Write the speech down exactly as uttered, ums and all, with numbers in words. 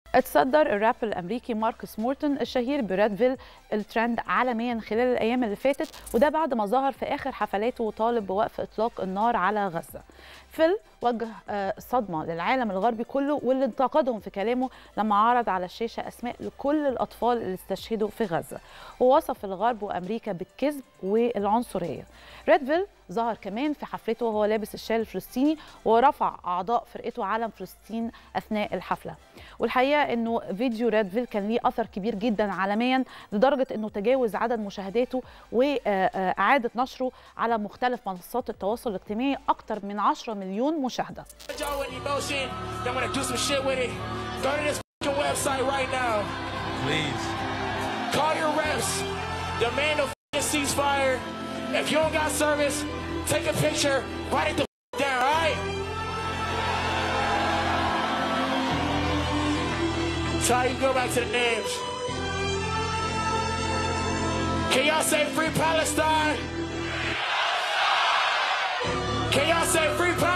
اتصدر الراب الامريكي ماركوس مورتون الشهير برادفيل الترند عالميا خلال الايام اللي فاتت، وده بعد ما ظهر في اخر حفلاته وطالب بوقف اطلاق النار على غزه. فيل وجه صدمه للعالم الغربي كله واللي انتقدهم في كلامه لما عرض على الشاشه اسماء لكل الاطفال اللي استشهدوا في غزه، ووصف الغرب وامريكا بالكذب والعنصريه. رادفيل ظهر كمان في حفلته وهو لابس الشال الفلسطيني ورفع اعضاء فرقته علم فلسطين اثناء الحفله. والحقيقه انه فيديو رادفيل كان ليه اثر كبير جدا عالميا لدرجه انه تجاوز عدد مشاهداته واعاده نشره على مختلف منصات التواصل الاجتماعي اكثر من عشرة مليون مشاهده. If you don't got service, take a picture, write it the down, all right? Ty, you go back to the names. Can y'all say free Palestine? Can y'all say free Palestine?